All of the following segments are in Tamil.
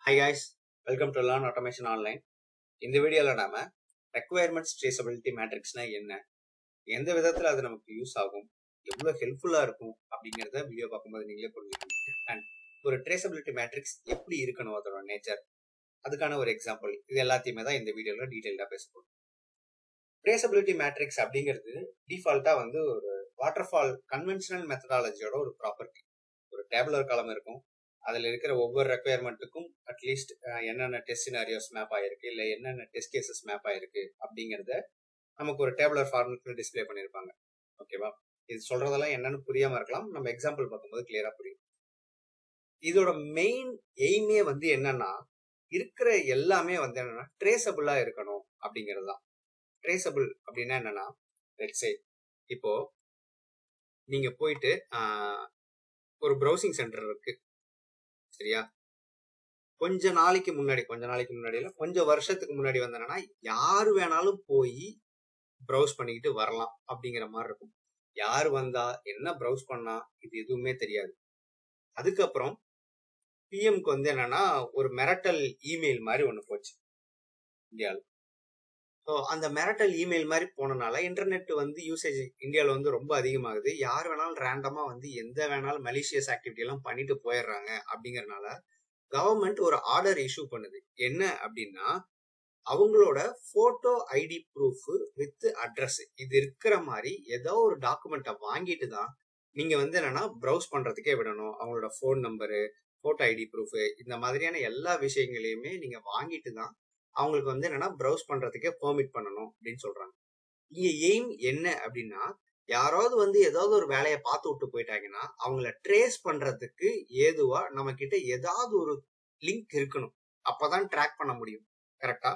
Hi guys, welcome to Learn Automation Online. இந்த வீடியோல நாம requirements traceability matrixனா என்ன, எந்த விதத்துல அது நமக்கு யூஸ் ஆகும், எவ்வளவு ஹெல்ப்ஃபுல்லா இருக்கும் அப்படிங்கறத வீடியோ பார்க்கும்போது நீங்களே புரிஞ்சுக்கணும். அண்ட் ஒரு traceability matrix எப்படி இருக்கணும், அதோட நேச்சர், அதுக்கான ஒரு எக்ஸாம்பிள், இது எல்லாத்தையுமே தான் இந்த வீடியோல டீடைல்டா பேச போறோம். traceability matrix அப்படிங்கிறது டிஃபால்ட்டா வந்து ஒரு வாட்டர்ஃபால் கன்வென்ஷனல் மெத்தடாலஜியோட ஒரு ப்ராப்பர்ட்டி. ஒரு டேபுலர் காலம் இருக்கும், அதுல இருக்கிற ஒவ்வொரு ரெக்குயர்மெண்ட்டுக்கும் அட்லீஸ்ட் என்னென்ன டெஸ்ட் சினாரியோஸ் மேப் ஆயிருக்கு, இல்ல என்னென்ன டெஸ்ட் கேசஸ் மேப் ஆயிருக்கு அப்படிங்கறத நமக்கு ஒரு டேபுலர் ஃபார்மேட்ல டிஸ்பிளே பண்ணிருப்பாங்க. ஓகேவா? இது சொல்றதெல்லாம் என்னன்னு புரியாம இருக்கலாம், நம்ம எக்ஸாம்பிள் பார்க்கும்போது கிளியரா புரியும். இதோட மெயின் எய்மே வந்து என்னன்னா, இருக்கிற எல்லாமே வந்து என்னன்னா ட்ரேசபிளா இருக்கணும் அப்படிங்கிறது தான். ட்ரேசபிள் அப்படின்னா என்னன்னா, லெட்ஸ் சே இப்போ நீங்க போயிட்டு ஒரு ப்ரௌசிங் சென்டர் இருக்கு, சரியா? கொஞ்ச நாளைக்கு முன்னாடி இல்ல, கொஞ்சம் வருஷத்துக்கு முன்னாடி வந்தேன்னா யாரு வேணாலும் போய் ப்ரௌஸ் பண்ணிக்கிட்டு வரலாம் அப்படிங்கிற மாதிரி இருக்கும். யாரு வந்தா என்ன ப்ரௌஸ் பண்ணா இது எதுவுமே தெரியாது. அதுக்கப்புறம் பிஎம்க்கு வந்து என்னன்னா ஒரு மிரட்டல் இமெயில் மாதிரி ஒண்ணு போச்சு இந்தியாவில். ஸோ அந்த மிரட்டல் இமெயில் மாதிரி போனனால இன்டர்நெட் வந்து யூசேஜ் இந்தியாவில் வந்து ரொம்ப அதிகமாகுது. யார் வேணாலும் ரேண்டமா வந்து எந்த வேணாலும் மலிஷியஸ் ஆக்டிவிட்டி எல்லாம் பண்ணிட்டு போயிடுறாங்க. அப்படிங்கறதுனால கவர்மெண்ட் ஒரு ஆர்டர் இஷ்யூ பண்ணுது. என்ன அப்படின்னா, அவங்களோட photo ID proof with address இது இருக்கிற மாதிரி ஏதோ ஒரு டாக்குமெண்ட்டை வாங்கிட்டு தான் நீங்க வந்து என்னன்னா ப்ரௌஸ் பண்றதுக்கே விடணும். அவங்களோட phone number, photo ID proof, இந்த மாதிரியான எல்லா விஷயங்களையுமே நீங்க வாங்கிட்டு தான் அவங்களுக்கு வந்து என்னன்னா ப்ரௌஸ் பண்றதுக்கே பெர்மிட் பண்ணணும் அப்படின்னு சொல்றாங்க. இங்க எய்ம் என்ன அப்படின்னா, யாராவது வந்து ஏதாவது ஒரு வேலையை பார்த்து விட்டு போயிட்டாங்கன்னா அவங்கள ட்ரேஸ் பண்றதுக்கு ஏதுவா நம்ம கிட்ட ஏதாவது ஒரு லிங்க் இருக்கணும், அப்பதான் ட்ராக் பண்ண முடியும். கரெக்டா?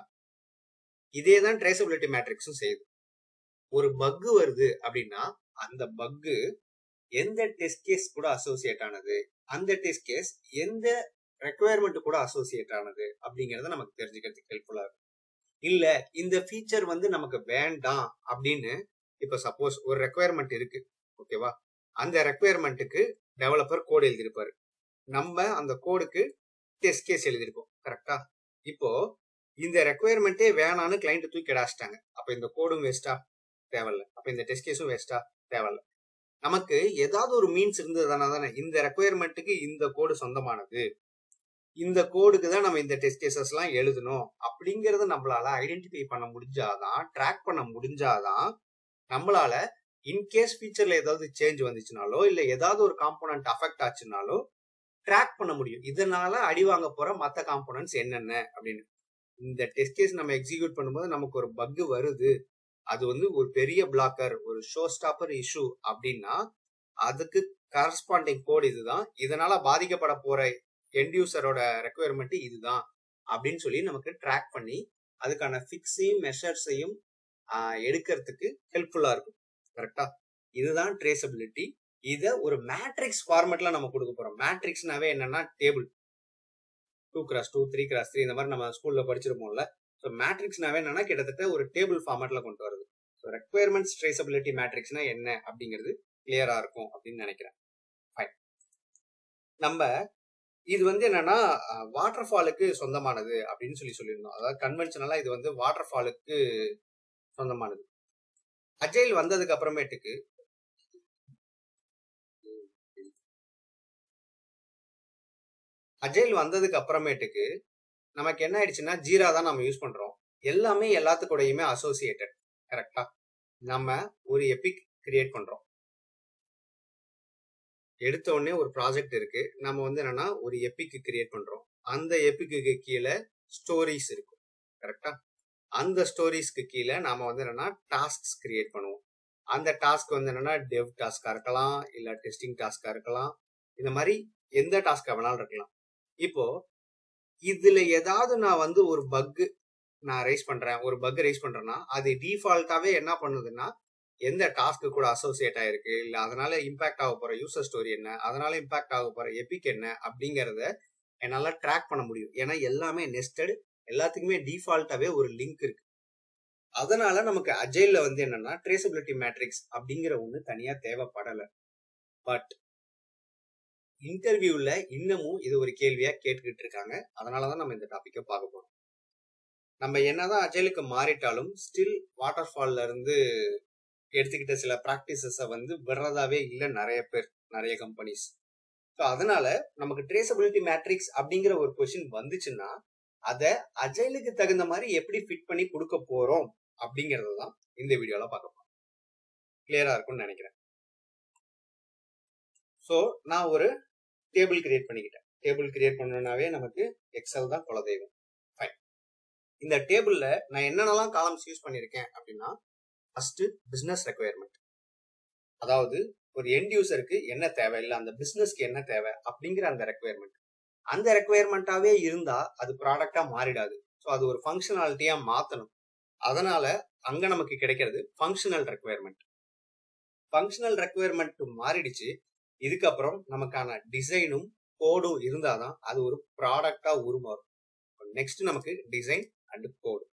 இதேதான் ட்ரேசபிலிட்டி மேட்ரிக்ஸும் செய்யுது. ஒரு பக் வருது அப்படின்னா அந்த பக்கு எந்த டெஸ்ட் கேஸ் கூட அசோசியேட் ஆனது, அந்த டெஸ்ட் கேஸ் எந்த ரெக்குயர்மெண்ட் கூட அசோசியேட் ஆனது அப்படிங்கறத நமக்கு தெரிஞ்சுக்கிறதுக்கு ஹெல்ப்ஃபுல்லா இருக்கும். இல்ல இந்த ஃபீச்சர் வந்து நமக்கு வேண்டாம் அப்படின்னு, இப்ப சப்போஸ் ஒரு ரெக்குயர்மெண்ட் இருக்கு, ஓகேவா? அந்த ரெக்குயர்மெண்ட்டுக்கு டெவலப்பர் கோடு எழுதியிருப்பாரு, நம்ம அந்த கோடுக்கு டெஸ்ட் கேஸ் எழுதிருப்போம். கரெக்டா? இப்போ இந்த ரெக்குயர்மெண்ட்டே வேணான்னு கிளைண்ட் தூக்கி அடாச்சிட்டாங்க. அப்ப இந்த கோடும் வேஸ்டா? தேவையில்ல. அப்ப இந்த டெஸ்ட் கேஸும் வேஸ்டா? தேவையில்ல. நமக்கு ஏதாவது ஒரு மீன்ஸ் இருந்ததுதானே தானே இந்த ரெக்குயர்மெண்ட்டுக்கு இந்த கோடு சொந்தமானது, இந்த கோடுக்கு தான் நம்ம இந்த டெஸ்ட் கேசஸ் எல்லாம் எழுதணும் அப்படிங்கறத நம்மளால ஐடென்டிஃபை பண்ண முடிஞ்சாதான், ட்ராக் பண்ண முடிஞ்சாதான் நம்மளால இன்கேஸ் ஃபீச்சர்ல ஏதாவது சேஞ்ச் வந்துச்சுனாலோ இல்ல ஏதாவது ஒரு காம்போனன்ட் அஃபெக்ட் ஆச்சுனாலோ ட்ராக் பண்ண முடியும். இதனால அடி வாங்க போற மத்த காம்போனன்ட்ஸ் என்னென்ன அப்படின்னு. இந்த டெஸ்ட் கேஸ் நம்ம எக்ஸிக்யூட் பண்ணும்போது நமக்கு ஒரு பக் வருது, அது வந்து ஒரு பெரிய பிளாக்கர், ஒரு ஷோ ஸ்டாப்பர் இஷ்யூ அப்படின்னா அதுக்கு கரஸ்பாண்டிங் கோட் இதுதான், இதனால பாதிக்கப்பட போற எண்ட் யூசரோட ரெக்குயர்மெண்ட் இதுதான் அப்படின்னு சொல்லி நமக்கு ட்ராக் பண்ணி அதுக்கான ஃபிக்ஸையும் மெஷர்ஸையும் எடுக்கிறதுக்கு ஹெல்ப்ஃபுல்லா இருக்கும். கரெக்டா? இதுதான் ட்ரேசபிலிட்டி. இத ஒரு மேட்ரிக்ஸ் ஃபார்மேட்ல நம்ம கொடுக்க போறோம். மேட்ரிக்ஸ்னாவே என்னன்னா டேபிள், 2x2 3x3 இந்த மாதிரி நம்ம ஸ்கூல்ல படிச்சிருப்போம்ல. ஸோ மேட்ரிக்ஸ்னாவே என்னன்னா கிட்டத்தட்ட ஒரு டேபிள் ஃபார்மேட்ல கொண்டு வருது. ஸோ ரெக்குயர்மெண்ட்ஸ் ட்ரேசபிலிட்டி மேட்ரிக்ஸ்னா என்ன அப்படிங்கிறது கிளியரா இருக்கும் அப்படின்னு நினைக்கிறேன். ஃபைன். நம்ம இது வந்து என்னன்னா வாட்டர் ஃபாலுக்கு சொந்தமானது அப்படின்னு சொல்லியிருந்தோம். அதாவது கன்வென்ஷனலா இது வந்து வாட்டர் ஃபாலுக்கு சொந்தமானது. அஜைல் வந்ததுக்கு அப்புறமேட்டுக்கு நமக்கு என்ன ஆயிடுச்சுன்னா ஜீரா தான் நம்ம யூஸ் பண்றோம். எல்லாமே எல்லாத்துக்கூடயுமே அசோசியேட்டட். கரெக்டா? நம்ம ஒரு எபிக் கிரியேட் பண்றோம். எடுத்த உடனே ஒரு ப்ராஜெக்ட் இருக்கு, நம்ம வந்து என்னன்னா ஒரு எபிக் கிரியேட் பண்றோம். அந்த எபிக்கு கீழே ஸ்டோரிஸ் இருக்கும். கரெக்டா? அந்த ஸ்டோரிஸ்க்கு கீழே நாம வந்து என்னன்னா டாஸ்க் கிரியேட் பண்ணுவோம். அந்த டாஸ்க் வந்து என்னன்னா டெவ் டாஸ்கா இருக்கலாம், இல்ல டெஸ்டிங் டாஸ்கா இருக்கலாம், இந்த மாதிரி எந்த டாஸ்கா வேணாலும் இருக்கலாம். இப்போ இதுல ஏதாவது நான் வந்து ஒரு பக் ரைஸ் பண்றேன்னா அது டிஃபால்ட்டாவே என்ன பண்ணுதுன்னா எந்த டாஸ்க்கு கூட அசோசியேட் ஆயிருக்கு, இல்ல அதனால இம்பாக்ட் ஆக போற யூசர் ஸ்டோரி என்ன, அதனால இம்பாக்ட் ஆக போற எபிக் என்ன அப்படிங்கறத என்னால ட்ராக் பண்ண முடியும். ஏன்னா எல்லாமே நெஸ்டட், எல்லாத்துக்குமே டிஃபால்ட்டாவே ஒரு லிங்க் இருக்கு. அதனால நமக்கு அஜைல்ல வந்து என்னன்னா ட்ரேசபிலிட்டி மேட்ரிக்ஸ் அப்படிங்கிற ஒண்ணு தனியா தேவைப்படல. பட் இன்டர்வியூல இன்னமும் இது ஒரு கேள்வியா கேட்டுக்கிட்டு இருக்காங்க. அதனாலதான் நம்ம இந்த டாபிக்கை பார்க்க போறோம். நம்ம என்னதான் அஜைலுக்கு மாறிட்டாலும் ஸ்டில் வாட்டர் ஃபால்ல இருந்து எடுத்துக்கிட்ட சில பிராக்டிசஸை விடுறதாவே இல்லை நிறைய பேர், நிறைய கம்பெனிஸ். ஸோ அதனால நமக்கு ட்ரேசபிலிட்டி மேட்ரிக்ஸ் அப்படிங்கிற ஒரு கொஸ்டின் வந்துச்சுன்னா அதை அஜைலுக்கு தகுந்த மாதிரி எப்படி ஃபிட் பண்ணி கொடுக்க போறோம் அப்படிங்கறது தான் இந்த வீடியோல பார்க்க போறோம். கிளியரா இருக்கும்னு நினைக்கிறேன். ஸோ நான் ஒரு டேபிள் கிரியேட் பண்ணிக்கிட்டேன். டேபிள் கிரியேட் பண்ணணும்னாவே நமக்கு எக்ஸல் தான் குலதெய்வம். ஃபைன். இந்த டேபிள்ல நான் என்னென்னலாம் காலம்ஸ் யூஸ் பண்ணியிருக்கேன் அப்படின்னா, ஃபர்ஸ்ட் பிசினஸ் ரெக்குயர்மெண்ட், அதாவது ஒரு எண்ட் யூசருக்கு என்ன தேவை, இல்லை அந்த பிசினஸ்க்கு என்ன தேவை அப்படிங்கிற அந்த ரெக்குயர்மெண்ட். அந்த ரெக்குயர்மெண்டாவே இருந்தா அது ப்ராடக்டா மாறிடாது. ஸோ அது ஒரு ஃபங்க்ஷனாலிட்டியா மாத்தணும். அதனால அங்க நமக்கு கிடைக்கிறது ஃபங்க்ஷனல் ரெக்குயர்மெண்ட். ஃபங்க்ஷனல் ரெக்குயர்மெண்ட் மாறிடுச்சு. இதுக்கப்புறம் நமக்கான டிசைனும் கோடும் இருந்தாதான் அது ஒரு ப்ராடக்டா உருமாறும். நெக்ஸ்ட் நமக்கு டிசைன் அண்ட் கோடு.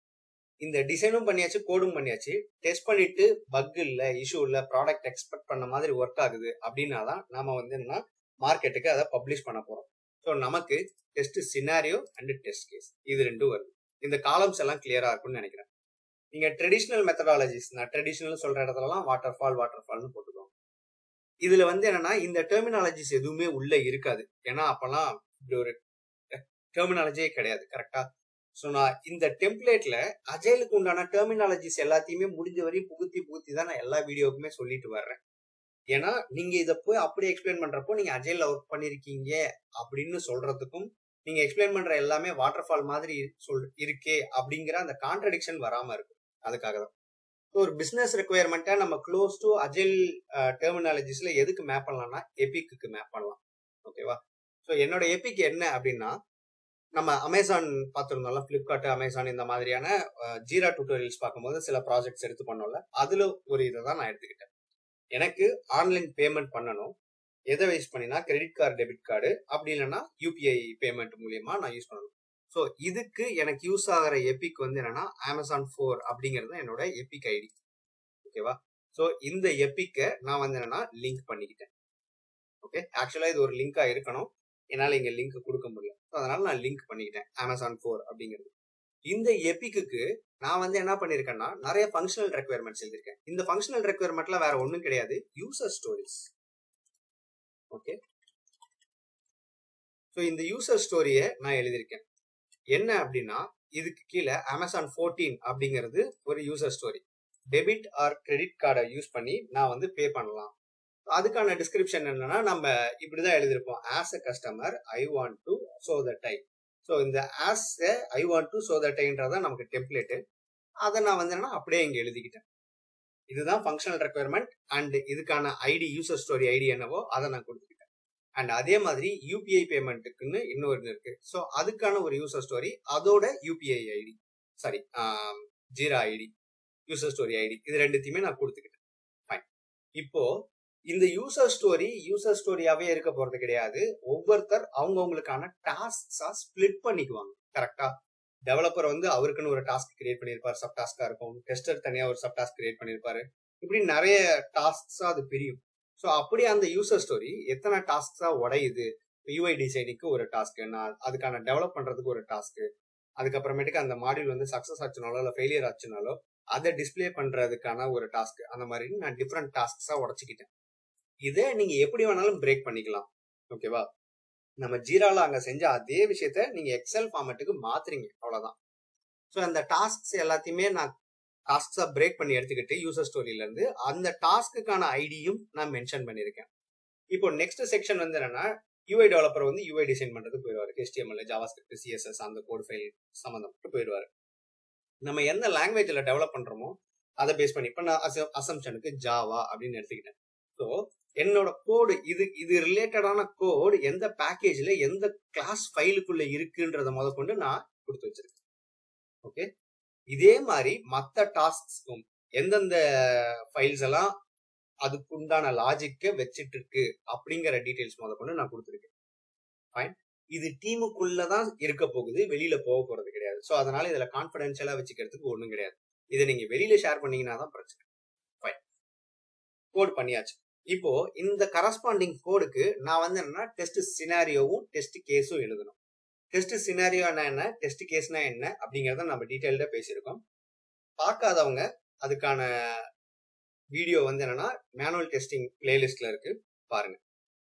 இந்த டிசைனும் பண்ணியாச்சு, கோடும் பண்ணியாச்சு. டெஸ்ட் பண்ணிட்டு பக் இல்ல, இஷ்யூ இல்ல, ப்ராடக்ட் எக்ஸ்பெக்ட் பண்ண மாதிரி ஒர்க் ஆகுது அப்படின்னாதான் நாம என்னன்னா மார்க்கெட்டுக்கு அதை பப்ளிஷ் பண்ண போறோம். ஸோ நமக்கு test scenario and test case இது ரெண்டும் வருது. இந்த காலம்ஸ் எல்லாம் கிளியரா இருக்கும்னு நினைக்கிறேன். நீங்க ட்ரெடிஷனல் மெத்தடாலஜிஸ், நான் ட்ரெடிஷனல் சொல்ற இடத்துலலாம் வாட்டர் ஃபால்னு போட்டுக்கோங்க. இதுல என்னன்னா இந்த டெர்மினாலஜிஸ் எதுவுமே உள்ள இருக்காது. ஏன்னா அப்பெல்லாம் இப்படி ஒரு டெர்மினாலஜியே கிடையாது. கரெக்டா? ஸோ நான் இந்த டெம்ப்ளேட்ல அஜைலுக்கு உண்டான டெர்மினாலஜிஸ் எல்லாத்தையுமே முடிஞ்ச வரையும் புகுத்தி தான் நான் எல்லா வீடியோக்குமே சொல்லிட்டு வர்றேன். ஏன்னா நீங்க இதை போய் அப்படி எக்ஸ்பிளைன் பண்றப்போ நீங்க அஜைல்ல ஒர்க் பண்ணிருக்கீங்க அப்படின்னு சொல்றதுக்கும் நீங்க எக்ஸ்பிளைன் பண்ற எல்லாமே வாட்டர் ஃபால் மாதிரி இருக்கே அப்படிங்கிற அந்த கான்ட்ரடிக்ஷன் வராம இருக்கும். அதுக்காக தான் ஒரு பிசினஸ் ரெக்குயர்மெண்ட்டை நம்ம க்ளோஸ் டு அஜைல் டெர்மினாலஜிஸ்ல எதுக்கு மேப் பண்ணலாம்னா எபிக்கு மேப் பண்ணலாம். ஓகேவா? ஸோ என்னோட எபிக் என்ன அப்படின்னா, நம்ம அமேசான் பார்த்துருந்தோம்ல, பிளிப்கார்ட், அமேசான் இந்த மாதிரியான ஜீரா டியூட்டோரியல்ஸ் பார்க்கும்போது சில ப்ராஜெக்ட்ஸ் எடுத்து பண்ணோம்ல, அதுல ஒரு இதை தான் நான் எடுத்துக்கிட்டேன். எனக்கு ஆன்லைன் பேமெண்ட் பண்ணணும். எதை யூஸ் பண்ணினா கிரெடிட் கார்டு, டெபிட் கார்டு, அப்படி இல்லைன்னா யூபிஐ பேமெண்ட் மூலியமா நான் யூஸ் பண்ணணும். ஸோ இதுக்கு எனக்கு யூஸ் ஆகிற எபிக் என்னன்னா Amazon 4 அப்படிங்கிறது என்னோட எபிக் ஐடி. ஓகேவா? ஸோ இந்த எபிக்கை நான் என்னன்னா லிங்க் பண்ணிக்கிட்டேன். ஓகே, ஆக்சுவலா இது ஒரு லிங்கா இருக்கணும், என்னால இங்க லிங்க் கொடுக்க முடியல. அதனால நான் லிங்க் பண்ணிக்கிட்டேன் Amazon 4 அப்படிங்கிறது. இந்த எபிக்கு நான் என்ன பண்ணிருக்கேன்னா நிறைய ஃபங்க்ஷனல் ரெக்குயர்மெண்ட்ஸ் எழுதிருக்கேன். இந்த ஃபங்க்ஷனல் ரெக்குயர்மெண்ட்ல வேற ஒண்ணும் கிடையாது, யூசர் ஸ்டோரிஸ். ஓகே, ஸோ இந்த யூசர் ஸ்டோரியை நான் எழுதியிருக்கேன். என்ன அப்படின்னா, இதுக்கு கீழே Amazon 14 அப்படிங்கிறது ஒரு user story. Debit or credit கார்டை யூஸ் பண்ணி நான் பே பண்ணலாம். அதுக்கான டிஸ்கிரிப்ஷன் என்னன்னா நம்ம இப்படிதான் எழுதியிருப்போம். As a customer I want to show that I. So இந்த as I want to show that ஐன்றதான் நமக்கு டெம்ப்ளேட்டு. அதை நான் அப்படியே இங்க எழுதிக்கிட்டேன். இதுதான் ஃபங்க்ஷனல் ரெக்குயர்மெண்ட். அண்ட் இதுக்கான ஐடி, யூசர் ஸ்டோரி ஐடி என்னவோ அதை நான் கொடுத்துக்கிட்டேன். அண்ட் அதே மாதிரி யூபிஐ பேமெண்ட்டுக்குன்னு இன்னொரு இருக்கு. ஸோ அதுக்கான ஒரு யூசர் ஸ்டோரி, அதோட UPI ID, sorry Jira ID, user story ID, இது ரெண்டுத்தையுமே நான் கொடுத்துக்கிட்டேன். ஃபைன். இப்போ இந்த யூசர் ஸ்டோரியாவே இருக்க போறது கிடையாது. ஒவ்வொருத்தர் அவங்கவுங்களுக்கான டாஸ்கா ஸ்பிளிட் பண்ணிக்குவாங்க. கரெக்டா? டெவலப்பர் அவருக்குன்னு ஒரு டாஸ்க் கிரியேட் பண்ணிருப்பாரு, சப் டாஸ்கா இருக்கும். டெஸ்டர் தனியா ஒரு சப் டாஸ்க் கிரியேட் பண்ணிருப்பாரு. இப்படி நிறைய டாஸ்கா அது பிரியும். ஸோ அப்படி அந்த யூசர் ஸ்டோரி எத்தனை டாஸ்கா உடையுது. யூஐ டிசைனிங்க்கு ஒரு டாஸ்க், அதுக்கான டெவலப் பண்றதுக்கு ஒரு டாஸ்க், அதுக்கப்புறமேட்டுக்கு அந்த மாடியூல் சக்சஸ் ஆச்சுனாலோ இல்ல ஃபெயிலியர் ஆச்சுனாலோ அதை டிஸ்பிளே பண்றதுக்கான ஒரு டாஸ்க், அந்த மாதிரி நான் டிஃப்ரெண்ட் டாஸ்கா உடச்சிக்கிட்டேன். இதை நீங்க எப்படி வேணாலும் பிரேக் பண்ணிக்கலாம். ஓகேவா? நம்ம ஜீரால அங்க செஞ்ச அதே விஷயத்த நீங்க எக்ஸல் ஃபார்மேட்டுக்கு மாத்துறீங்க, அவ்வளவுதான். ஸோ அந்த டாஸ்க்ஸ் எல்லாத்தையுமே நான் டாஸ்கா பிரேக் பண்ணி எடுத்துக்கிட்டு யூசர் ஸ்டோரியில இருந்து அந்த டாஸ்க்குக்கான ஐடியும் நான் மென்ஷன் பண்ணிருக்கேன். இப்போ நெக்ஸ்ட் செக்ஷன் என்னன்னா, யூஐ டெவலப்பர் யூஐ டிசைன் பண்றதுக்கு போயிடுவாரு. HTML, JavaScript, CSS அந்த கோட் ஃபைல் சம்பந்தப்பட்டு போயிடுவாரு. நம்ம எந்த லாங்குவேஜ்ல டெவலப் பண்றோமோ அதை பேஸ் பண்ணி இப்ப நான் அசம்ஷனுக்கு ஜாவா அப்படின்னு எடுத்துக்கிட்டேன். ஸோ என்னோட கோடு இது ரிலேட்டடான கோடு எந்த பேக்கேஜ்ல எந்த கிளாஸ் ஃபைலுக்குள்ள இருக்குன்றத முதற்கொண்டு நான் கொடுத்து வச்சிருக்கேன். ஓகே, இதே மாதிரி மற்ற டாஸ்க்கும் எந்தெந்த ஃபைல்ஸ் எல்லாம் அதுக்கு உண்டான லாஜிக்க வச்சிட்டு இருக்கு அப்படிங்கிற டீடைல்ஸ் முதற்கொண்டு நான் கொடுத்துருக்கேன். ஃபைன். இது டீமுக்குள்ளதான் இருக்க போகுது, வெளியில போக போறது கிடையாது. ஸோ அதனால இதுல கான்பிடென்ஷியலா வச்சுக்கிறதுக்கு ஒண்ணும் கிடையாது. இதை நீங்க வெளியில ஷேர் பண்ணீங்கன்னா தான் பிரச்சனை. ஃபைன், கோட் பண்ணியாச்சு. இப்போ இந்த கரஸ்பாண்டிங் கோடுக்கு நான் வந்து என்னன்னா டெஸ்ட் சினாரியோவும் டெஸ்ட் கேஸும் எழுதணும். டெஸ்ட் சினாரியோனா என்ன, டெஸ்ட் கேஸ்னா என்ன அப்படிங்கறத நம்ம டீடைல்டா பேசியிருக்கோம். பார்க்காதவங்க அதுக்கான வீடியோ வந்து என்னன்னா மேனுவல் டெஸ்டிங் பிளேலிஸ்ட்ல இருக்கு, பாருங்க.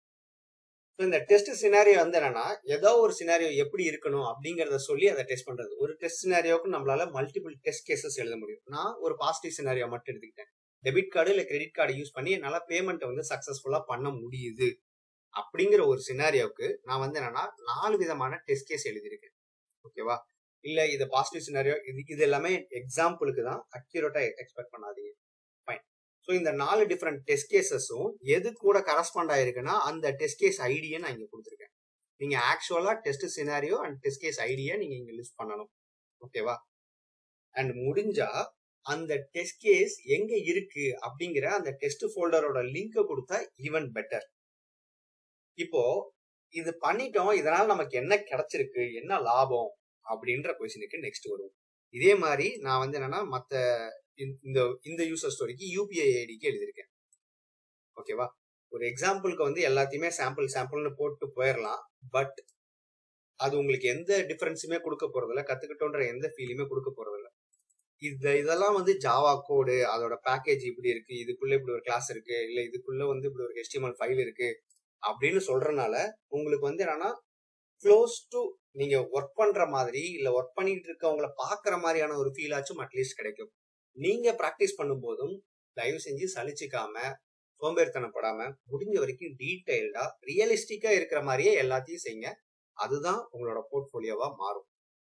இந்த டெஸ்ட் சினாரியோ வந்து என்னன்னா ஏதோ ஒரு சினாரியோ எப்படி இருக்கணும் அப்படிங்கறத சொல்லி அதை டெஸ்ட் பண்றது. ஒரு டெஸ்ட் சினாரியோக்கு நம்மளால மல்டிபிள் டெஸ்ட் கேசஸ் எழுத முடியும். நான் ஒரு பாசிட்டிவ் சினாரியோ மட்டும் எடுத்துக்கிட்டேன். டெபிட் கார்டு இல்ல கிரெடிட் கார்டு யூஸ் பண்ணி என்னால பேமெண்ட் வந்து சக்சஸ்ஃபுல்லா பண்ண முடியுது அப்படிங்கிற ஒரு சினாரியோவுக்கு நான் வந்து என்னன்னா 4 விதமான டெஸ்ட் கேஸ் எழுதியிருக்கேன். ஓகேவா? இல்ல இது பாசிட்டிவ் சினாரியோ, இது எல்லாமே எக்ஸாம்பிளுக்கு தான், அக்யூரேட்டா எக்ஸ்பெக்ட் பண்ணாதீங்க. ஃபைன். ஸோ இந்த 4 டிஃப்ரெண்ட் டெஸ்ட் கேசஸும் எது கூட கரஸ்பாண்ட் ஆயிருக்குன்னா அந்த டெஸ்ட் கேஸ் ஐடியை நான் இங்க கொடுத்துருக்கேன். நீங்க ஆக்சுவலா test scenario and test case ஐடியை நீங்க இங்க லிஸ்ட் பண்ணணும். ஓகேவா? அண்ட் முடிஞ்சா அந்த டெஸ்ட் கேஸ் எங்க இருக்கு அப்படிங்கிற அந்த டெஸ்ட் ஃபோல்டரோட லிங்கை கொடுத்தா ஈவன் பெட்டர். இப்போ இது பண்ணிட்டோம், இதனால நமக்கு என்ன கிடைச்சிருக்கு, என்ன லாபம் அப்படின்ற கொஸ்டினுக்கு நெக்ஸ்ட் வரும். இதே மாதிரி நான் வந்து என்னன்னா மத்த இந்த யூசர் ஸ்டோரிக்கு யூபிஐ ஐடிக்கு எழுதியிருக்கேன். ஓகேவா? ஒரு எக்ஸாம்பிளுக்கு வந்து எல்லாத்தையுமே சாம்பிள்னு போட்டு போயிடலாம். பட் அது உங்களுக்கு எந்த டிஃபரன்ஸுமே கொடுக்க போறதில்ல, கத்துக்கிட்டோன்ற எந்த ஃபீலுமே கொடுக்க போறதில்ல. இதெல்லாம் வந்து ஜாவா கோடு, அதோட பேக்கேஜ் இப்படி இருக்கு, இதுக்குள்ள இப்படி ஒரு கிளாஸ் இருக்கு, இல்ல இதுக்குள்ள வந்து இப்படி ஒரு HTML ஃபைல் இருக்கு அப்படின்னு சொல்றதுனால உங்களுக்கு வந்து என்னன்னா க்ளோஸ் டு நீங்க ஒர்க் பண்ற மாதிரி இல்ல ஒர்க் பண்ணிட்டு இருக்கவங்களை பாக்குற மாதிரியான ஒரு ஃபீல் ஆச்சும் அட்லீஸ்ட் கிடைக்கும். நீங்க பிராக்டிஸ் பண்ணும் போதும் தயவு செஞ்சு சலிச்சுக்காம, சோம்பேறித்தனப்படாம, முடிஞ்ச வரைக்கும் டீடைல்டா ரியலிஸ்டிக்கா இருக்கிற மாதிரியே எல்லாத்தையும் செய்யுங்க. அதுதான் உங்களோட போர்ட்போலியோவா மாறும்.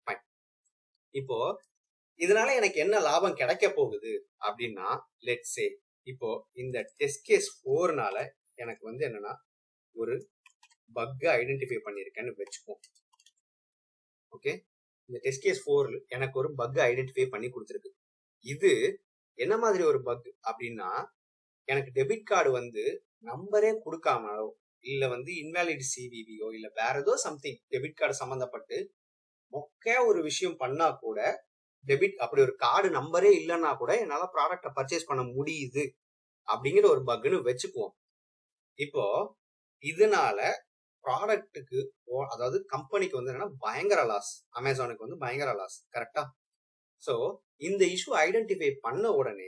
இப்போ இதனால எனக்கு என்ன லாபம் கிடைக்க போகுது அப்படின்னா, லெட்ஸ் சே இப்போ இந்த டெஸ்ட் கேஸ் 4னால எனக்கு வந்து என்னன்னா ஒரு பக் ஐடென்டிஃபை பண்ணிருக்கேன்னு வச்சுப்போம். ஓகே, இந்த டெஸ்ட் கேஸ் 4 எனக்கு ஒரு பக் ஐடென்டிஃபை பண்ணி கொடுத்துருக்கு. இது என்ன மாதிரி ஒரு பக் அப்படின்னா, எனக்கு டெபிட் கார்டு வந்து நம்பரே கொடுக்காமலோ இல்ல வந்து இன்வாலிட் சிவிவியோ இல்ல வேற ஏதோ சம்திங் டெபிட் கார்டு சம்பந்தப்பட்டு மொக்க ஒரு விஷயம் பண்ணா கூட, டெபிட் அப்படி ஒரு கார்டு நம்பரே இல்லைன்னா கூட என்னால ப்ராடக்ட பர்ச்சேஸ் பண்ண முடியுது அப்படிங்கிற ஒரு பக்னு வச்சுக்குவோம். இப்போ இதனால ப்ராடக்ட்டுக்கு அதாவது கம்பெனிக்கு வந்து என்னன்னா பயங்கர லாஸ், அமேசானுக்கு வந்து பயங்கர லாஸ். கரெக்டா? சோ இந்த இஷ்யூ ஐடென்டிஃபை பண்ண உடனே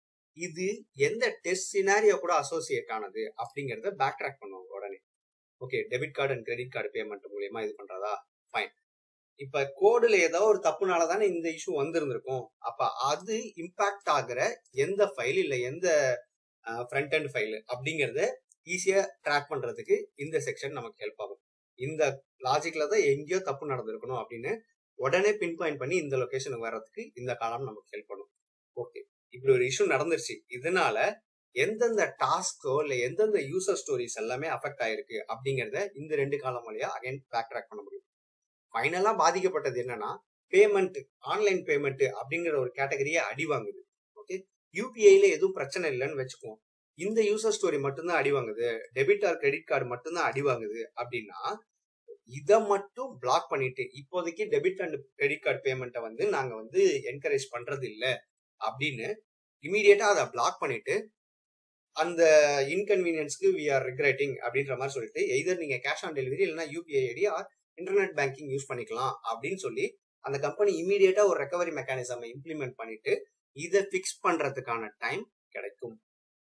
இது எந்த டெஸ்ட் சினாரியோ கூட அசோசியேட் ஆனது அப்படிங்கறத பேக் ட்ராக் பண்ணுவாங்க உடனே. Okay, debit card and credit card payment மூலியமா இது பண்றதா? ஃபைன். இப்ப கோடுல ஏதோ ஒரு தப்புனால தானே இந்த இஷ்யூ வந்திருந்திருக்கும். அப்ப அது இம்பாக்ட் ஆகுற எந்த ஃபைல் இல்ல எந்த ஃப்ரண்ட் எண்ட் ஃபைல் அப்படிங்கறத ஈஸியா ட்ராக் பண்றதுக்கு இந்த செக்ஷன் நமக்கு ஹெல்ப் ஆகும். இந்த லாஜிக்ல தான் எங்கேயோ தப்பு நடந்திருக்கணும் அப்படின்னு உடனே பின் பாயிண்ட் பண்ணி இந்த லொகேஷனுக்கு வர்றதுக்கு இந்த காலம் நமக்கு ஹெல்ப் பண்ணும். ஓகே, இப்படி ஒரு இஷ்யூ நடந்துருச்சு, இதனால எந்தெந்த டாஸ்கோ இல்ல எந்தெந்த யூசர் ஸ்டோரிஸ் எல்லாமே அஃபெக்ட் ஆயிருக்கு அப்படிங்கறத இந்த 2 காலம் வழியா அகைன் பேக் ட்ராக் பண்ண முடியும். ஃபைனலா பாதிக்கப்பட்டது என்னன்னா பேமெண்ட், ஆன்லைன் பேமெண்ட் அப்படிங்கிற ஒரு கேட்டகரியை அடி வாங்குது. ஓகே, யூபிஐல எதுவும் பிரச்சனை இல்லைன்னு வச்சுக்குவோம், இந்த யூசர் ஸ்டோரி மட்டும்தான் அடி வாங்குது, டெபிட் ஆர் கிரெடிட் கார்டு மட்டும்தான் அடி வாங்குது அப்படின்னா இதை மட்டும் பிளாக் பண்ணிட்டு, இப்போதைக்கு டெபிட் அண்ட் கிரெடிட் கார்டு பேமெண்ட்டை வந்து நாங்க வந்து என்கரேஜ் பண்றது இல்லை அப்படின்னு இமீடியட்டா அதை பிளாக் பண்ணிட்டு, அந்த இன்கன்வீனியன்ஸ்க்கு வி ஆர் ரிக்ரெட்டிங் அப்படின்ற மாதிரி சொல்லிட்டு எய்தர் நீங்க கேஷ் ஆன் டெலிவரி இல்லைன்னா UPI ID or internet banking use பண்ணிக்கலாம் அப்படின்னு சொல்லி அந்த கம்பெனி இமீடியட்டா ஒரு ரெக்கவரி மெக்கானிசம் இம்ப்ளிமெண்ட் பண்ணிட்டு இதை பிக்ஸ் பண்றதுக்கான டைம் கிடைக்கும்.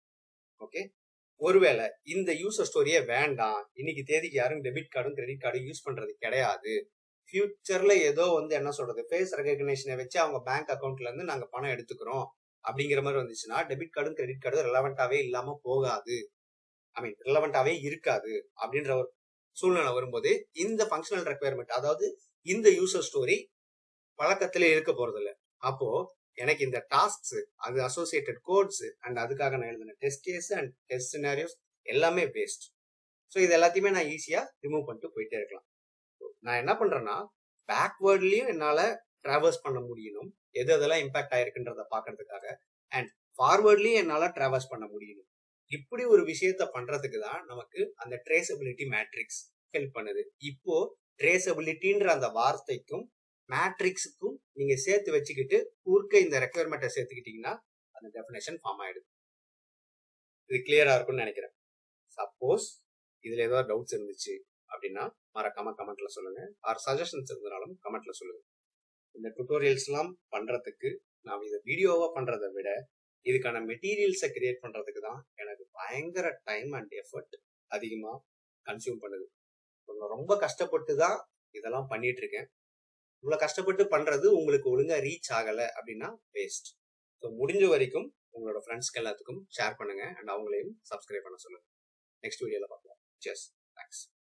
ஓகே, ஒருவேளை இந்த யூசர் ஸ்டோரியே வேண்டாம், இன்னைக்கு தேதிக்கு யாரும் டெபிட் கார்டும் கிரெடிட் கார்டும் யூஸ் பண்றது கிடையாது, ஃபியூச்சர்ல ஏதோ வந்து என்ன சொல்றது ஃபேஸ் ரெகக்னிஷனை வச்சு அவங்க பேங்க் அக்கௌண்ட்ல இருந்து நாங்க பணம் எடுத்துக்கிறோம் அப்படிங்கிற மாதிரி வந்துச்சுன்னா டெபிட் கார்டும் கிரெடிட் கார்டும் ரெலவெண்டாவே இல்லாம போகாது, ரெலவெண்டாவே இருக்காது அப்படின்ற ஒரு சூழ்நிலை வரும்போது இந்த ஃபங்க்ஷனல் ரெக்குயர்மெண்ட், அதாவது இந்த யூசர் ஸ்டோரி பழக்கத்திலே இருக்க போறது இல்லை. அப்போ எனக்கு இந்த டாஸ்க்ஸ், அது அசோசியேட்டட் கோட்ஸ் அண்ட் அதுக்காக நான் எழுதின test case and test scenarios எல்லாமே வேஸ்ட். ஸோ இது எல்லாத்தையுமே நான் ஈஸியா ரிமூவ் பண்ணிட்டு போயிட்டே இருக்கலாம். நான் என்ன பண்றேன்னா பேக்வேர்ட்லயும் என்னால டிராவர்ஸ் பண்ண முடியணும், எது அதெல்லாம் இம்பாக்ட் ஆயிருக்குன்றத பாக்குறதுக்காக, அண்ட் ஃபார்வர்ட்லயும் என்னால டிராவர்ஸ் பண்ண முடியணும். இப்படி ஒரு விஷயத்த பண்றதுக்கு தான் நமக்கு அந்த ட்ரேசபிலிட்டி மேட்ரிக்ஸ் ஹெல்ப் பண்ணுது. இப்போ ட்ரேசபிலிட்டின்ற அந்த வார்த்தைக்கும் மேட்ரிக்ஸுக்கும் நீங்க சேர்த்து வச்சுக்கிட்டு குறுக்க இந்த ரெக்குயர்மெண்ட்டை சேர்த்துக்கிட்டீங்கன்னா அந்த டெஃபினேஷன் ஃபார்ம் ஆயிடுது. இது கிளியரா இருக்கும்னு நினைக்கிறேன். சப்போஸ் இதுல ஏதாவது டவுட்ஸ் இருந்துச்சு அப்படின்னா மறக்காம கமெண்ட்ல சொல்லுங்க. ஆர் சஜஷன்ஸ் இருந்தாலும் கமெண்ட்ல சொல்லுங்க. இந்த டுட்டோரியல்ஸ் எல்லாம் பண்றதுக்கு நான் இதை வீடியோவா பண்றதை விட இதுக்கான மெட்டீரியல்ஸை கிரியேட் பண்றதுக்கு தான் எனக்கு பயங்கர டைம் அண்ட் எஃபர்ட் அதிகமா கன்சியூம் பண்ணுது. ரொம்ப கஷ்டப்பட்டு தான் இதெல்லாம் பண்ணிட்டு இருக்கேன். இவ்வளவு கஷ்டப்பட்டு பண்றது உங்களுக்கு ஒழுங்கா ரீச் ஆகல அப்படின்னா வேஸ்ட். ஸோ முடிஞ்ச வரைக்கும் உங்களோட ஃப்ரெண்ட்ஸ்க்கு எல்லாத்துக்கும் ஷேர் பண்ணுங்க அண்ட் அவங்களையும் சப்ஸ்கிரைப் பண்ண சொல்லுங்க. நெக்ஸ்ட் வீடியோல பார்க்கலாம். Cheers. Thanks.